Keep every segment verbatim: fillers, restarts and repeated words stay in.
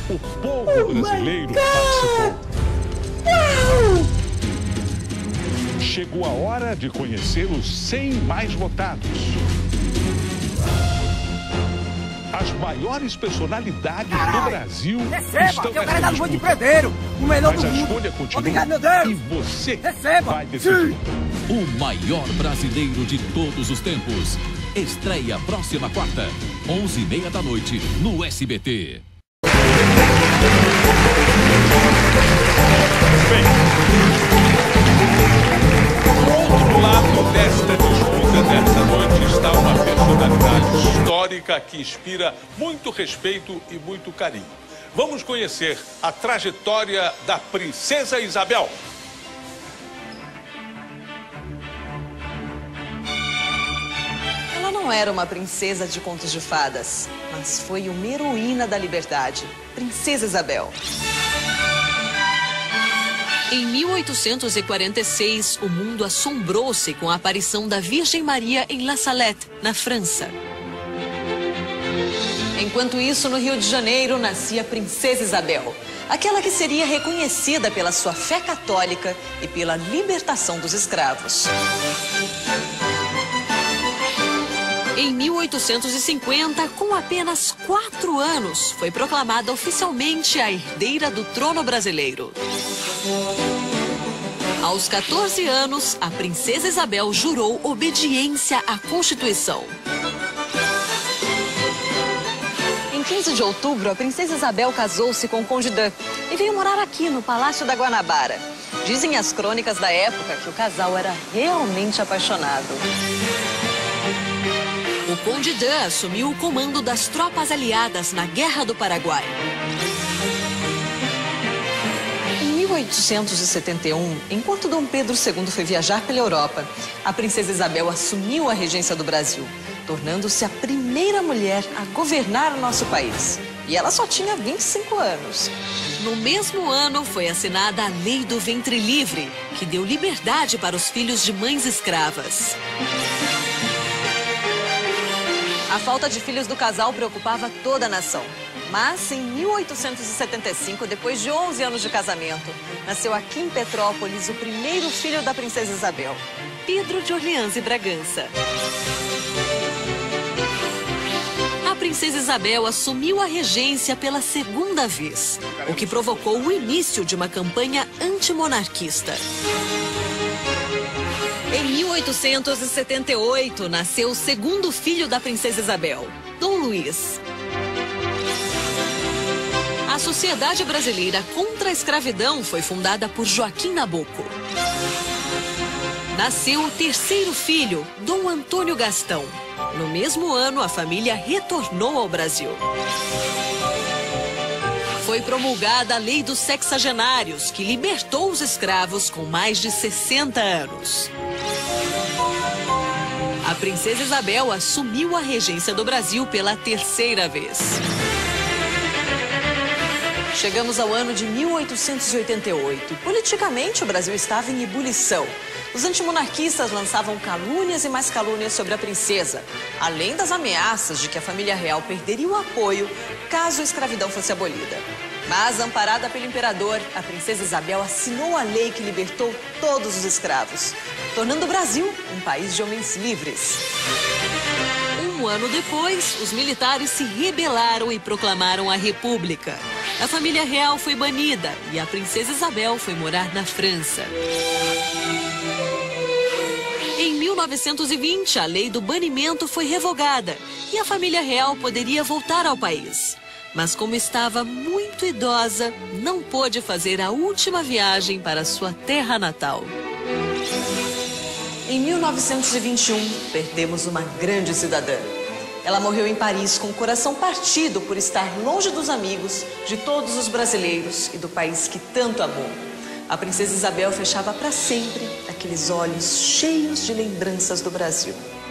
O povo brasileiro participou. Chegou a hora de conhecer os cem mais votados. As maiores personalidades Caralho. do Brasil Receba, estão que eu nessa quero dar no monte de disputa. preveiro. O melhor Mas do a mundo. escolha continua. Obrigado, meu Deus. E você Receba. vai decidir. O maior brasileiro de todos os tempos. Estreia próxima quarta, onze e meia da noite, no S B T. Bem, do outro lado desta disputa dessa noite está uma personalidade histórica que inspira muito respeito e muito carinho. Vamos conhecer a trajetória da Princesa Isabel. Ela não era uma princesa de contos de fadas, mas foi uma heroína da liberdade, Princesa Isabel. Em mil oitocentos e quarenta e seis, o mundo assombrou-se com a aparição da Virgem Maria em La Salette, na França. Enquanto isso, no Rio de Janeiro, nascia a Princesa Isabel, aquela que seria reconhecida pela sua fé católica e pela libertação dos escravos. Em mil oitocentos e cinquenta, com apenas quatro anos, foi proclamada oficialmente a herdeira do trono brasileiro. Aos quatorze anos, a Princesa Isabel jurou obediência à Constituição. Em quinze de outubro, a Princesa Isabel casou-se com o Conde Dan e veio morar aqui no Palácio da Guanabara. Dizem as crônicas da época que o casal era realmente apaixonado. O Conde Dan assumiu o comando das tropas aliadas na Guerra do Paraguai. Em mil oitocentos e setenta e um, enquanto Dom Pedro segundo foi viajar pela Europa, a Princesa Isabel assumiu a regência do Brasil, tornando-se a primeira mulher a governar o nosso país. E ela só tinha vinte e cinco anos. No mesmo ano, foi assinada a Lei do Ventre Livre, que deu liberdade para os filhos de mães escravas. A falta de filhos do casal preocupava toda a nação. Mas, em mil oitocentos e setenta e cinco, depois de onze anos de casamento, nasceu aqui em Petrópolis o primeiro filho da Princesa Isabel, Pedro de Orleans e Bragança. A Princesa Isabel assumiu a regência pela segunda vez, o que provocou o início de uma campanha antimonarquista. Em mil oitocentos e setenta e oito, nasceu o segundo filho da Princesa Isabel, Dom Luís. A Sociedade Brasileira contra a Escravidão foi fundada por Joaquim Nabuco. Nasceu o terceiro filho, Dom Antônio Gastão. No mesmo ano, a família retornou ao Brasil. Foi promulgada a Lei dos Sexagenários, que libertou os escravos com mais de sessenta anos. A Princesa Isabel assumiu a regência do Brasil pela terceira vez. Chegamos ao ano de mil oitocentos e oitenta e oito. Politicamente, o Brasil estava em ebulição. Os antimonarquistas lançavam calúnias e mais calúnias sobre a princesa, além das ameaças de que a família real perderia o apoio caso a escravidão fosse abolida. Mas, amparada pelo imperador, a Princesa Isabel assinou a lei que libertou todos os escravos, tornando o Brasil um país de homens livres. Um ano depois, os militares se rebelaram e proclamaram a República. A família real foi banida e a Princesa Isabel foi morar na França. Em mil novecentos e vinte, a lei do banimento foi revogada e a família real poderia voltar ao país. Mas como estava muito idosa, não pôde fazer a última viagem para sua terra natal. Em mil novecentos e vinte e um, perdemos uma grande cidadã. Ela morreu em Paris com o coração partido por estar longe dos amigos, de todos os brasileiros e do país que tanto amou. A Princesa Isabel fechava para sempre aqueles olhos cheios de lembranças do Brasil.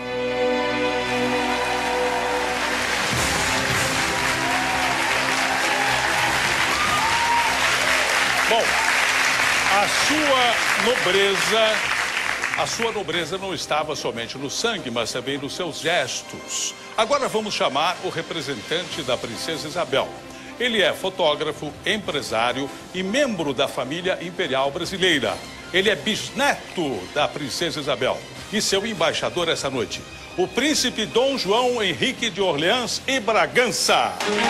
Bom, a sua nobreza, a sua nobreza não estava somente no sangue, mas também nos seus gestos. Agora vamos chamar o representante da Princesa Isabel. Ele é fotógrafo, empresário e membro da família imperial brasileira. Ele é bisneto da princesa Isabel e seu embaixador essa noite, o príncipe Dom João Henrique de Orleans e Bragança.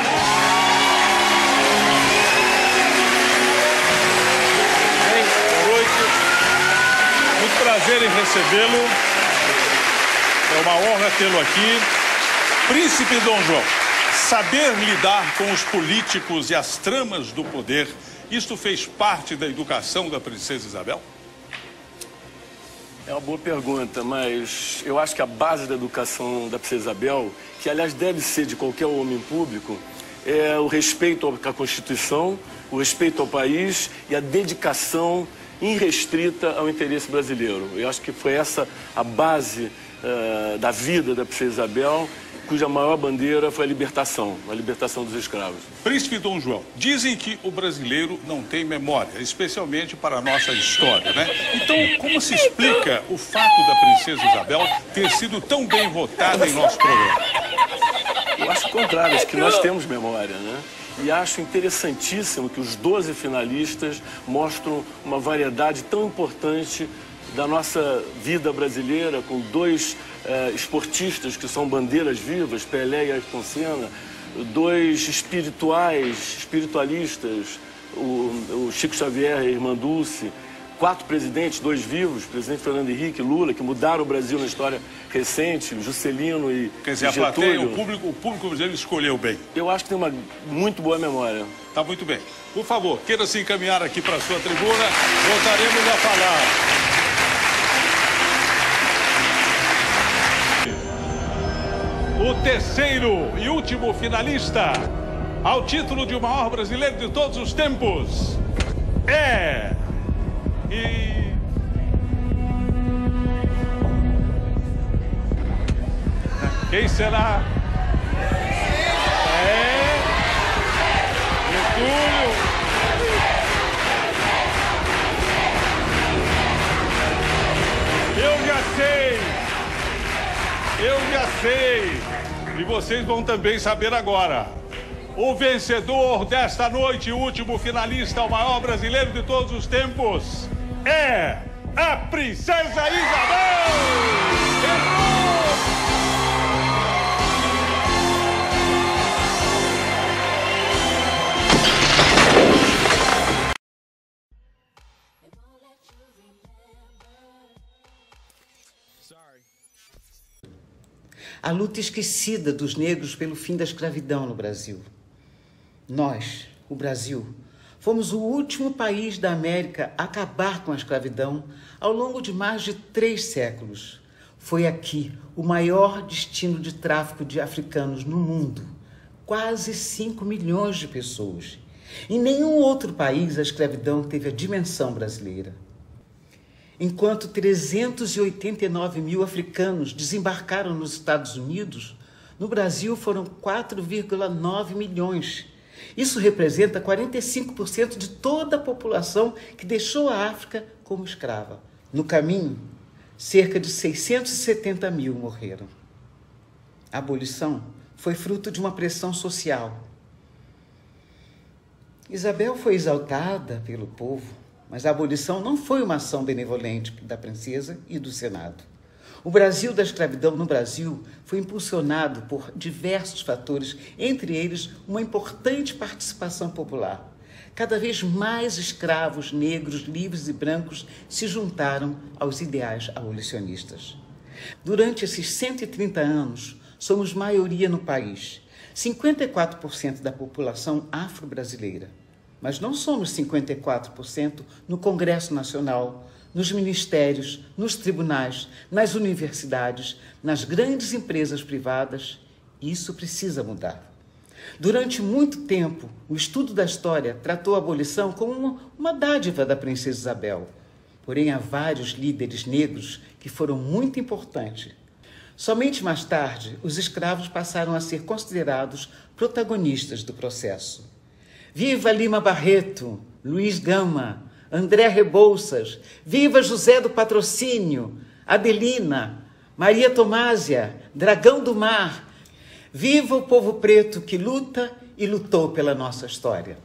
Boa noite. Muito prazer em recebê-lo. É uma honra tê-lo aqui. Príncipe Dom João, saber lidar com os políticos e as tramas do poder, isto fez parte da educação da princesa Isabel? É uma boa pergunta, mas eu acho que a base da educação da princesa Isabel, que aliás deve ser de qualquer homem público, é o respeito à Constituição, o respeito ao país e a dedicação irrestrita ao interesse brasileiro. Eu acho que foi essa a base uh, da vida da princesa Isabel, cuja maior bandeira foi a libertação, a libertação dos escravos. Príncipe Dom João, dizem que o brasileiro não tem memória, especialmente para a nossa história, né? Então, como se explica o fato da princesa Isabel ter sido tão bem votada em nosso programa? Eu acho o contrário, acho que nós temos memória, né? E acho interessantíssimo que os doze finalistas mostram uma variedade tão importante da nossa vida brasileira, com dois eh, esportistas que são bandeiras vivas, Pelé e Ayrton Senna, dois espirituais, espiritualistas, o, o Chico Xavier e a Irmã Dulce, quatro presidentes, dois vivos, o presidente Fernando Henrique, Lula, que mudaram o Brasil na história recente, Juscelino e Quer dizer, Getúlio. a plateia, o público, o público brasileiro escolheu bem. Eu acho que tem uma muito boa memória. Tá muito bem. Por favor, queira se encaminhar aqui para a sua tribuna, voltaremos a falar. O terceiro e último finalista ao título de o maior brasileiro de todos os tempos é... E... Quem será? É... Getúlio. Eu já sei. Eu já sei. E vocês vão também saber agora. O vencedor desta noite, o último finalista, o maior brasileiro de todos os tempos, é a princesa Isabel! A luta esquecida dos negros pelo fim da escravidão no Brasil. Nós, o Brasil, fomos o último país da América a acabar com a escravidão ao longo de mais de três séculos. Foi aqui o maior destino de tráfico de africanos no mundo. Quase cinco milhões de pessoas. Em nenhum outro país a escravidão teve a dimensão brasileira. Enquanto trezentos e oitenta e nove mil africanos desembarcaram nos Estados Unidos, no Brasil foram quatro vírgula nove milhões. Isso representa quarenta e cinco por cento de toda a população que deixou a África como escrava. No caminho, cerca de seiscentos e setenta mil morreram. A abolição foi fruto de uma pressão social. Isabel foi exaltada pelo povo, mas a abolição não foi uma ação benevolente da princesa e do Senado. O Brasil da escravidão no Brasil foi impulsionado por diversos fatores, entre eles uma importante participação popular. Cada vez mais escravos, negros, livres e brancos se juntaram aos ideais abolicionistas. Durante esses cento e trinta anos, somos maioria no país, cinquenta e quatro por cento da população afro-brasileira. Mas não somos cinquenta e quatro por cento no Congresso Nacional, nos ministérios, nos tribunais, nas universidades, nas grandes empresas privadas. Isso precisa mudar. Durante muito tempo, o estudo da história tratou a abolição como uma, uma dádiva da princesa Isabel. Porém, há vários líderes negros que foram muito importantes. Somente mais tarde, os escravos passaram a ser considerados protagonistas do processo. Viva Lima Barreto, Luiz Gama, André Rebouças, viva José do Patrocínio, Adelina, Maria Tomásia, Dragão do Mar. Viva o povo preto que luta e lutou pela nossa história.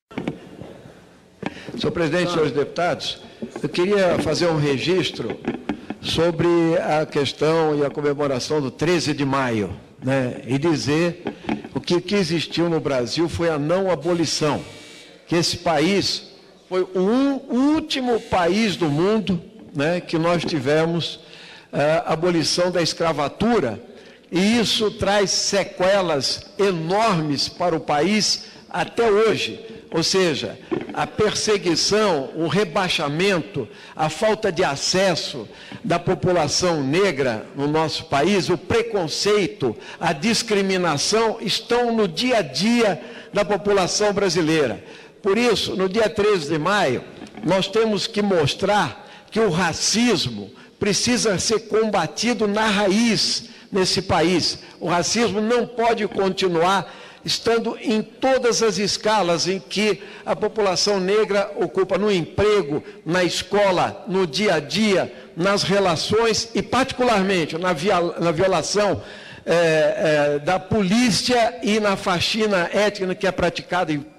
Senhor presidente, senhores deputados, eu queria fazer um registro sobre a questão e a comemoração do treze de maio, né, e dizer o que, que existiu no Brasil foi a não abolição, que esse país foi o último país do mundo, né, que nós tivemos a abolição da escravatura, e isso traz sequelas enormes para o país até hoje, ou seja, a perseguição, o rebaixamento, a falta de acesso da população negra no nosso país, o preconceito, a discriminação estão no dia a dia da população brasileira. Por isso, no dia treze de maio, nós temos que mostrar que o racismo precisa ser combatido na raiz nesse país. O racismo não pode continuar estando em todas as escalas em que a população negra ocupa, no emprego, na escola, no dia a dia, nas relações e, particularmente, na, via, na violação é, é, da polícia e na faxina étnica que é praticada em...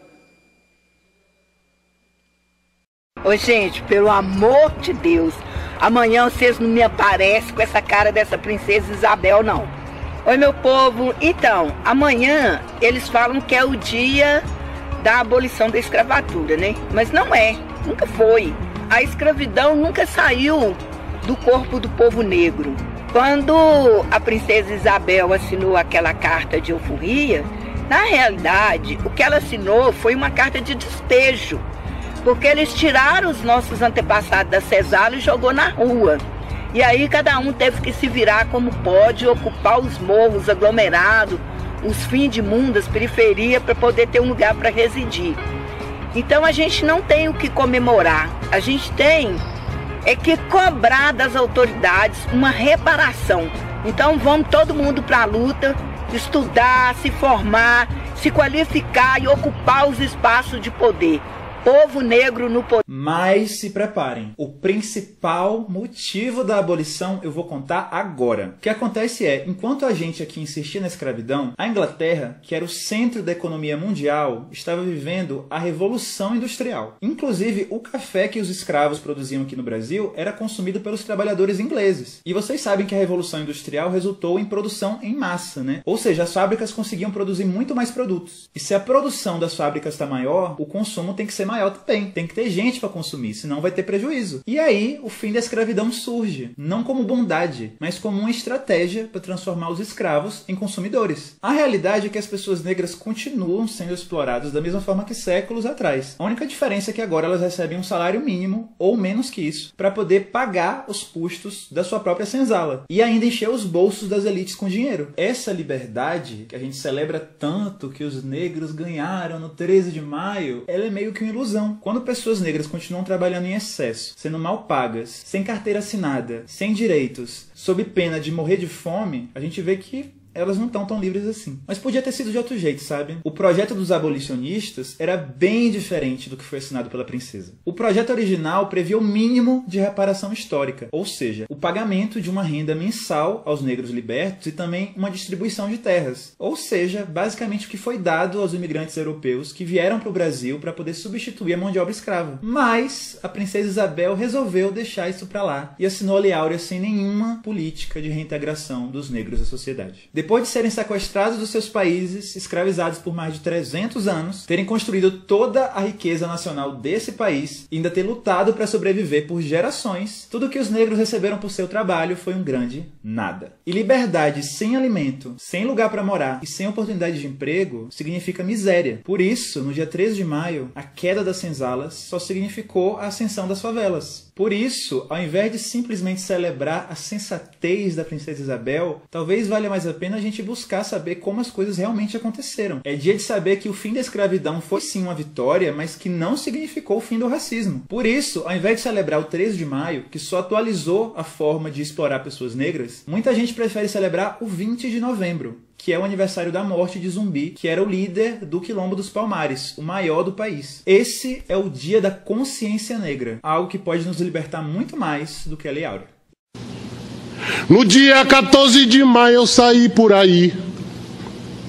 Ô, gente, pelo amor de Deus, amanhã vocês não me aparecem com essa cara dessa princesa Isabel, não. Oi, meu povo. Então, amanhã eles falam que é o dia da abolição da escravatura, né? Mas não é, nunca foi. A escravidão nunca saiu do corpo do povo negro. Quando a princesa Isabel assinou aquela carta de alforria, na realidade, o que ela assinou foi uma carta de despejo, porque eles tiraram os nossos antepassados da senzala e jogou na rua. E aí cada um teve que se virar como pode, ocupar os morros aglomerados, os fins de mundo, as periferias, para poder ter um lugar para residir. Então a gente não tem o que comemorar, a gente tem é que cobrar das autoridades uma reparação. Então vamos todo mundo para a luta, estudar, se formar, se qualificar e ocupar os espaços de poder. Povo negro no poder. Mas se preparem, o principal motivo da abolição eu vou contar agora. O que acontece é, enquanto a gente aqui insistia na escravidão, a Inglaterra, que era o centro da economia mundial, estava vivendo a Revolução Industrial. Inclusive, o café que os escravos produziam aqui no Brasil era consumido pelos trabalhadores ingleses. E vocês sabem que a Revolução Industrial resultou em produção em massa, né? Ou seja, as fábricas conseguiam produzir muito mais produtos. E se a produção das fábricas está maior, o consumo tem que ser maior. maior também. Tem que ter gente para consumir, senão vai ter prejuízo. E aí, o fim da escravidão surge, não como bondade, mas como uma estratégia para transformar os escravos em consumidores. A realidade é que as pessoas negras continuam sendo exploradas da mesma forma que séculos atrás. A única diferença é que agora elas recebem um salário mínimo, ou menos que isso, para poder pagar os custos da sua própria senzala. E ainda encher os bolsos das elites com dinheiro. Essa liberdade, que a gente celebra tanto que os negros ganharam no treze de maio, ela é meio que uma ilusão. Quando pessoas negras continuam trabalhando em excesso, sendo mal pagas, sem carteira assinada, sem direitos, sob pena de morrer de fome, a gente vê que elas não estão tão livres assim. Mas podia ter sido de outro jeito, sabe? O projeto dos abolicionistas era bem diferente do que foi assinado pela princesa. O projeto original previa o mínimo de reparação histórica, ou seja, o pagamento de uma renda mensal aos negros libertos e também uma distribuição de terras. Ou seja, basicamente o que foi dado aos imigrantes europeus que vieram para o Brasil para poder substituir a mão de obra escrava. Mas a princesa Isabel resolveu deixar isso para lá e assinou a Lei Áurea sem nenhuma política de reintegração dos negros à sociedade. Depois de serem sequestrados dos seus países, escravizados por mais de trezentos anos, terem construído toda a riqueza nacional desse país e ainda ter lutado para sobreviver por gerações, tudo que os negros receberam por seu trabalho foi um grande nada. E liberdade sem alimento, sem lugar para morar e sem oportunidade de emprego significa miséria. Por isso, no dia treze de maio, a queda das senzalas só significou a ascensão das favelas. Por isso, ao invés de simplesmente celebrar a sensatez da princesa Isabel, talvez valha mais a pena a gente buscar saber como as coisas realmente aconteceram. É dia de saber que o fim da escravidão foi sim uma vitória, mas que não significou o fim do racismo. Por isso, ao invés de celebrar o treze de maio, que só atualizou a forma de explorar pessoas negras, muita gente prefere celebrar o vinte de novembro, que é o aniversário da morte de Zumbi, que era o líder do Quilombo dos Palmares, o maior do país. Esse é o dia da consciência negra, algo que pode nos libertar muito mais do que a Lei Áurea. No dia quatorze de maio eu saí por aí,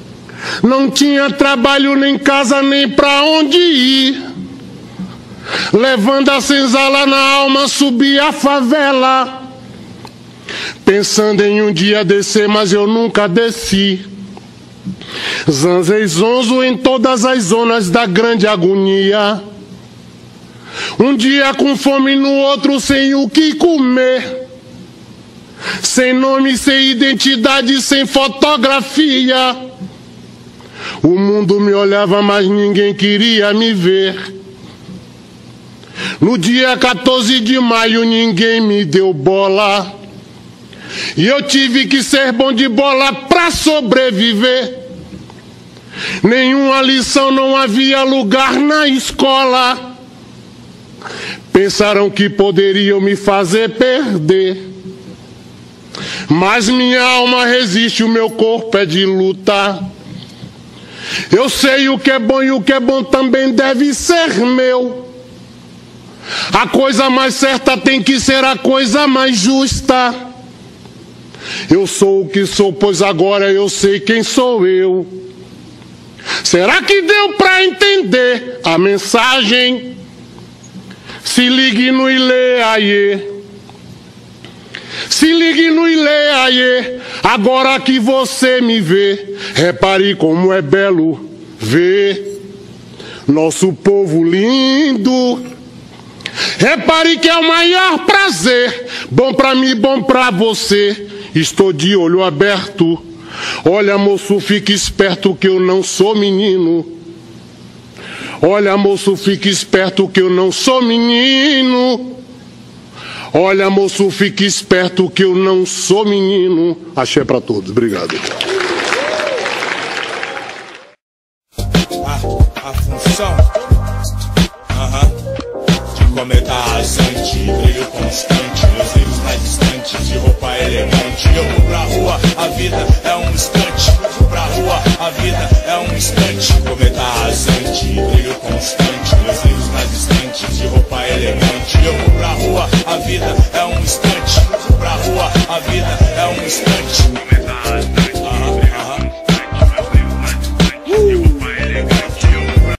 Não tinha trabalho, nem casa, nem pra onde ir. Levando a senzala na alma, subi a favela, pensando em um dia descer, mas eu nunca desci. Zanzei zonzo em todas as zonas da grande agonia. Um dia com fome, no outro sem o que comer. Sem nome, sem identidade, sem fotografia. O mundo me olhava, mas ninguém queria me ver. No dia quatorze de maio ninguém me deu bola. E eu tive que ser bom de bola pra sobreviver. Nenhuma lição, não havia lugar na escola. Pensaram que poderiam me fazer perder. Mas minha alma resiste, o meu corpo é de luta. Eu sei o que é bom e o que é bom também deve ser meu. A coisa mais certa tem que ser a coisa mais justa. Eu sou o que sou, pois agora eu sei quem sou eu. Será que deu pra entender a mensagem? Se ligue no Ilê Aie. Se ligue no Ilê Aie. Agora que você me vê, repare como é belo ver nosso povo lindo. Repare que é o maior prazer, bom pra mim, bom pra você. Estou de olho aberto. Olha, moço, fique esperto que eu não sou menino. Olha, moço, fique esperto que eu não sou menino. Olha, moço, fique esperto que eu não sou menino. Axé pra todos. Obrigado. A, a função uh-huh. de cometa rasante, brilho constante, meus erros mais distantes, de roupa elegante. Eu vou pra rua, a vida é um instante. Vou pra rua, a vida é um instante. Cometa rasante, brilho constante, meus erros mais distantes, de roupa elegante. Eu vou pra rua, a vida é um instante. Vou pra rua, a vida é um instante.